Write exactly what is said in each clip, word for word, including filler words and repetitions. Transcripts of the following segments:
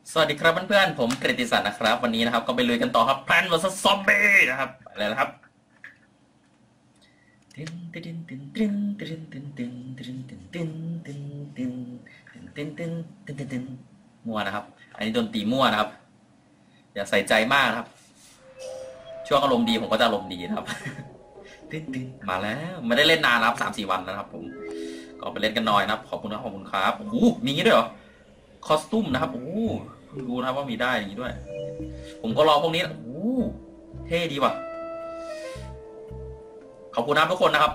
สวัสดีครับเพื่อนๆผมกฤติศักดิ์นะครับวันนี้นะครับก็ไปลุยกันต่อครับแพลน versus. ซอมบี้นะครับอะไรนะครับตินตินตินตินตินตินตินตินตินตินตินตินตินตินตินตินตินมั่วนะครับอันนี้ดนตรีมั่วนะครับอย่าใส่ใจมากนะครับช่วงอารมณ์ดีผมก็จะอารมณ์ดีนะครับตินตินมาแล้วไม่ได้เล่นนานนะครับสามสี่วันนะครับผมก็ไปเล่นกันหน่อยนะครับขอบคุณนะขอบคุณครับโอ้โหมีงี้ด้วยเหรอคอสตูมนะครับโอ้ดูนะครับว่ามีได้อย่างนี้ด้วยผมก็รอพวกนี้โอ้เท่ดีว่ะขอบคุณนะทุกคนนะครับ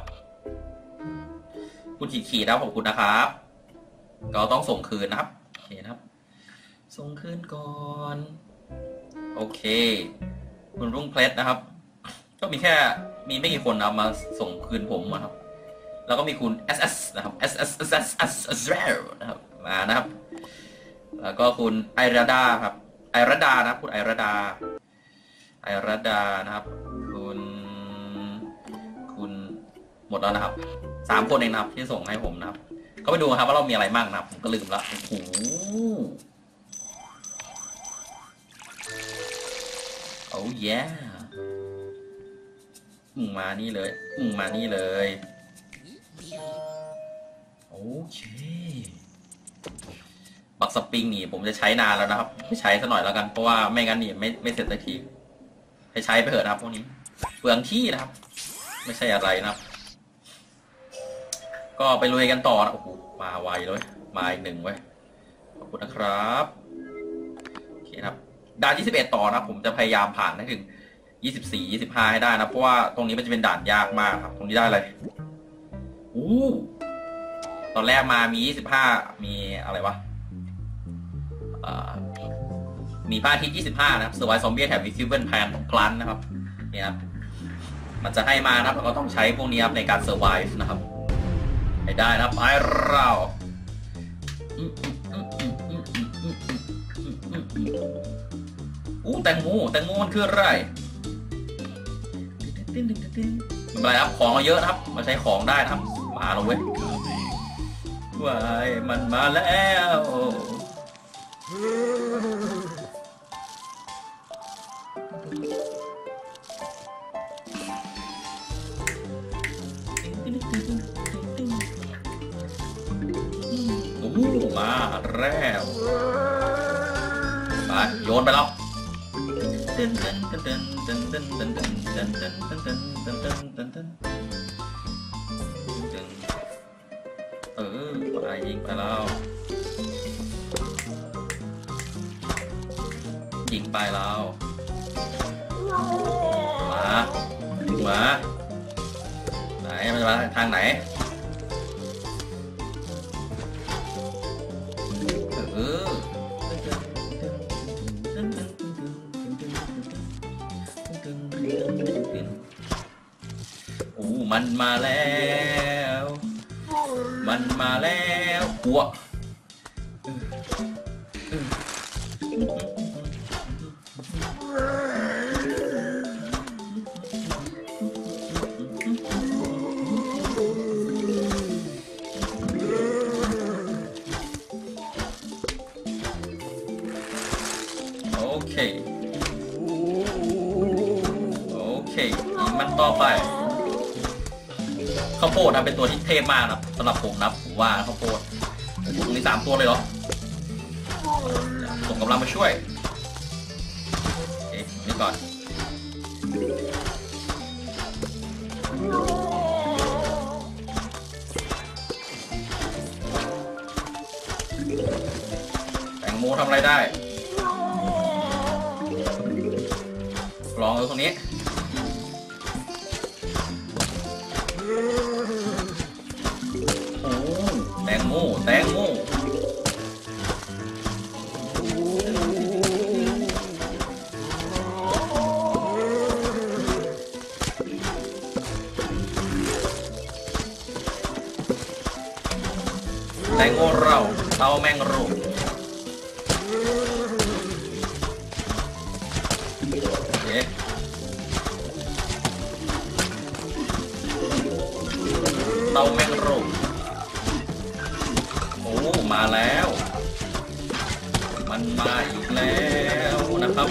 คุณขีดขีดนะขอบคุณนะครับก็ต้องส่งคืนนะครับโอเคนะครับส่งคืนก่อนโอเคคุณรุ่งเพชรนะครับก็มีแค่มีไม่กี่คนนะมาส่งคืนผมนะครับแล้วก็มีคุณ เอส เอส นะครับ เอส เอส เอส เอส เอส เอส นะครับมานะครับแล้วก็คุณไอราดาครับไอราดานะคุณไอราดาไอราดานะครับคุณคุณหมดแล้วนะครับสามคนเองนะครับที่ส่งให้ผมนะครับก็ไปดูครับว่าเรามีอะไรบ้างนะครับผมก็ลืมละโอ้โหโอ้ยมึงมานี่เลยมึงมานี่เลยโอเคบักสปริงนี่ผมจะใช้นานแล้วนะครับไม่ใช้ซะหน่อยแล้วกันเพราะว่าไม่งั้นนี่ไม่ไม่เสร็จสักทีให้ใช้ไปเถอะนะครับพวกนี้เปลืองที่นะครับไม่ใช่อะไรนะครับก็ไปลุยกันต่อนะโอ้โหมาไวเลยมาอีกหนึ่งไว้ขอบคุณนะครับโอเคครับด่านยี่สิบเอ็ดต่อนะผมจะพยายามผ่านให้ถึงยี่สิบสี่ ยี่สิบห้าให้ได้นะเพราะว่าตรงนี้มันจะเป็นด่านยากมากครับตรงนี้ได้เลยอู้ตอนแรกมามียี่สิบห้ามีอะไรวะมีพระอาทิตย์ยี่สิบห้านะครับ Survive Zombie แถบ Vision Plan ของคลันนะครับเนี่ยครับมันจะให้มานะครับเราก็ต้องใช้พวกนี้ครับในการ Survive นะครับให้ได้นะครับไอเราอู้แตงโมแตงโมมันคืออะไรไม่เป็นไรครับของเราเยอะนะครับมาใช้ของได้นะครับมาแล้วเว้ยว้ายมันมาแล้วโอ้มาแล้วไปโยนไปแล้วตึ้นตึ้นตึ้นตึ้นตึ้นตึ้นตึ้นตึ้นตึ้นตึ้นตึ้นตึ้นตึ้นตึ้นตึ้นตึ้นเออไปยิงไปแล้วยิงไปแล้วมามาไหนมันจะมาทางไหนเออโอ้มันมาแล้วมันมาแล้วหัวโอเคโอเคมันต่อไปข้าวโพดนะเป็นตัวที่เทพมากนะสำหรับผมนะผมว่าข้าวโพดตรงนี้สามตัวเลยเหรอส่งกำลังมาช่วยโอเคนี่ก่อนแตงโมทำอะไรได้ลองดูตรงนี้โอ้แตงโมแตงโมแตงโมเราเตาแมงรูโอเคเตาแมงรู มาแล้วมมันมาอีกแล้วนะครับ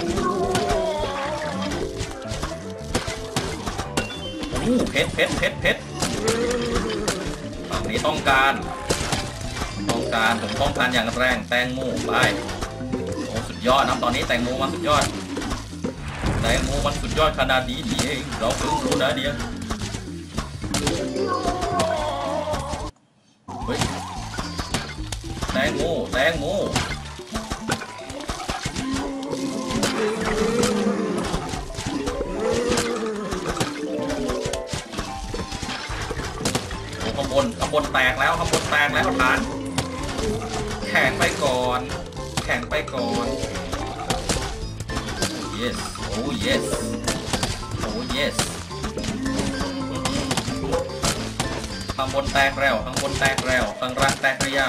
โอ้เพชรเพชรเพชรเพชรฝั่งนี้ต้องการต้องการผมต้องการอย่างแรงแตงโมไปโอ้สุดยอดนะตอนนี้แตงโมมันสุดยอดแตงโมมันสุดยอดขนาดนี้นี่เองเราเพิ่งรู้นะเดียวเฮ้ยแตงโมแตงโมข้างบนข้างบนแตกแล้วข้างบนแตกแล้วฐานแข็งไปก่อนแข็งไปก่อน yes oh yes oh yes ข้างบนแตกแล้วข้างบนแตกแล้วข้างล่างแตกหรือยัง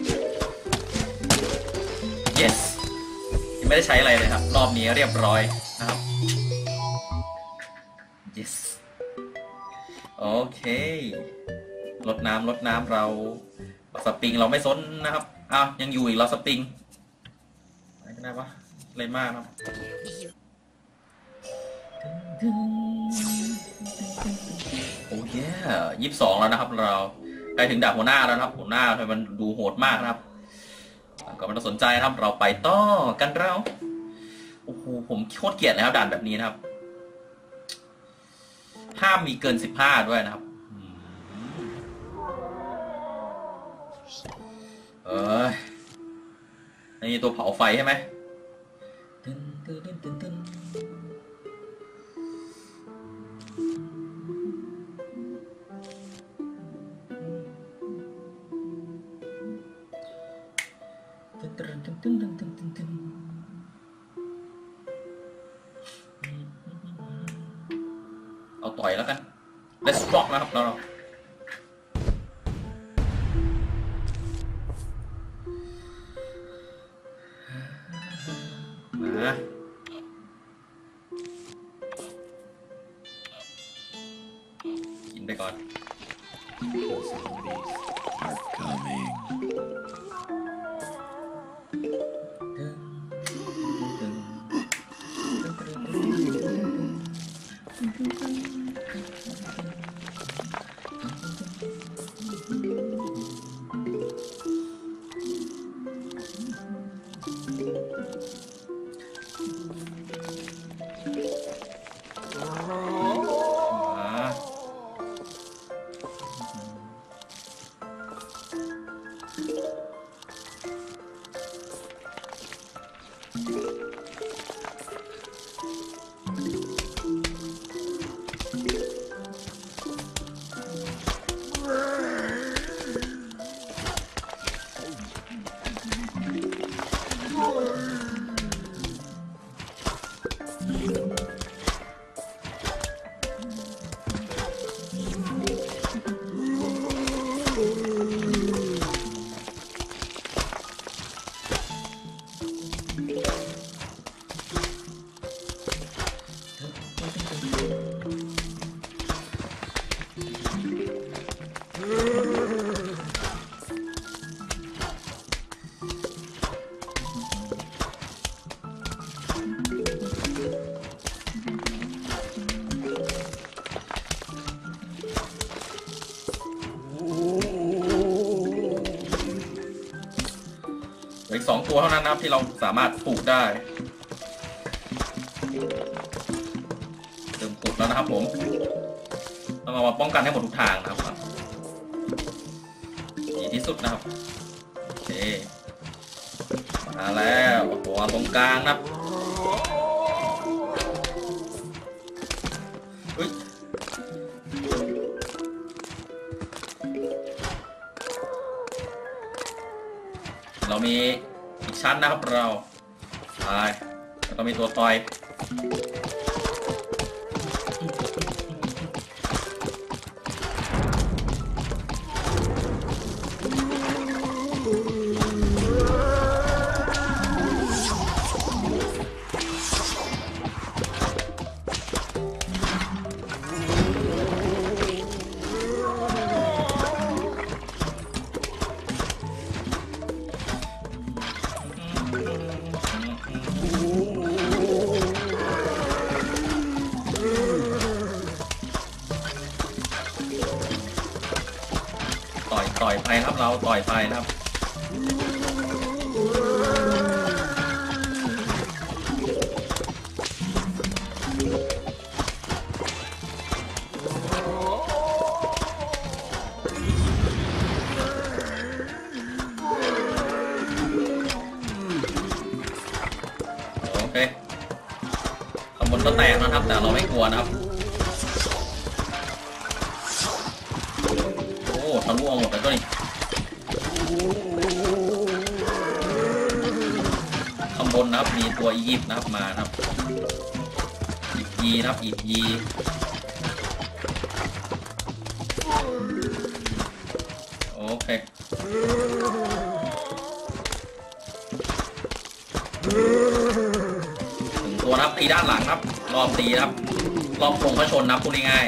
yes ยังไม่ได้ใช้อะไรเลยครับรอบนี้เรียบร้อยนะครับ yes โอเคลดน้ำลดน้ำเราสปริงเราไม่ซนนะครับอ้าวยังอยู่อีกเราสปริงอะไรก็ได้ปะอะไรมากครับโอ้ยยี่สิบสองแล้วนะครับเราใกล้ถึงดาบหัวหน้าแล้วนะครับหัวหน้าทำไมมันดูโหดมากนะครับก็ไม่ต้องสนใจนะครับเราไปต่อกันเราโอ้โหผมโคตรเกลียดเลยครับด่านแบบนี้นะครับห้ามมีเกินสิบห้าด้วยนะครับเออนี่ตัวเผาไฟใช่ไหมตึ้นตึ้นตึ้นตึ้นเอาต่อยแล้วกัน let's rock นะครับเรามากินไปก่อนอีกสองตัวเท่านั้นนะครับที่เราสามารถปลูกได้เริ่มปลูกแล้วนะครับผมต้องเอามาป้องกันให้หมดทุกทางนะครับดีที่สุดนะครับโอเคมาแล้วตัวตรงกลางนะครับเฮ้ยเรามีอีกชั้นนะครับเราไปแล้วก็มีตัวต่อยนะครับเราต่อยไปนะครับโอเคข้างบนก็แตกนะครับแต่เราไม่กลัวนะครับโอ้ทะลุออกหมดเลยตัวนี้ข้างบนนะครับมีตัวอียิปต์นะครับมานะครับอีกยีนะครับอีกยีโอเคถึงตัวนะครับตีด้านหลังครับรอบตีนะครับรอบคงพระชนนะครับพูดง่าย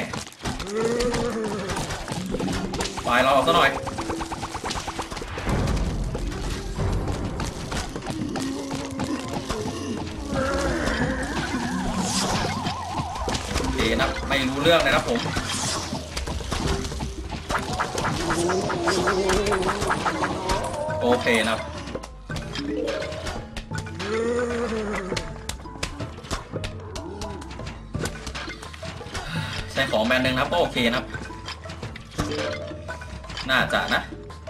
ๆปลายเราออกซะหน่อยโอเคนะไม่รู้เรื่องเลยครับผมโอเคนะครับใช้ของแบรนด์หนึ่งนะครับก็โอเคนะครับน่าจะนะ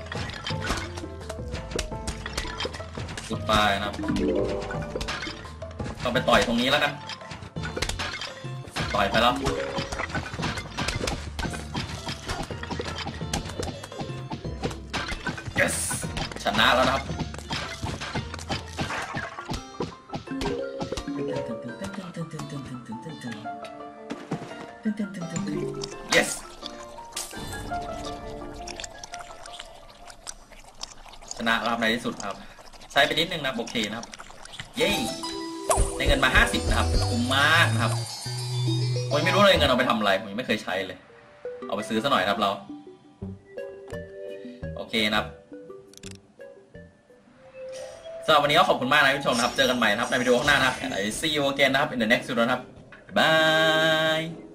สุดปลายนะครับต้องไปต่อยตรงนี้แล้วกันต่อยไปแล้วyes ชนะแล้วนะครับyes ชนะรับในที่สุดครับใช้ไปนิดนึงนะโอเคนะครับเย้ได้เงินมาห้าสิบนะครับคุ้มมากนะครับผมไม่รู้เลยเงินเอาไปทำอะไรผมยังไม่เคยใช้เลยเอาไปซื้อซะหน่อยครับเราโอเคนะครับสำหรับวันนี้ก็ขอบคุณมากนะผู้ชมนะครับเจอกันใหม่นะครับในวิดีโอข้างหน้านะครับ I see you again นะครับ in the next video นะครับบ๊ายบาย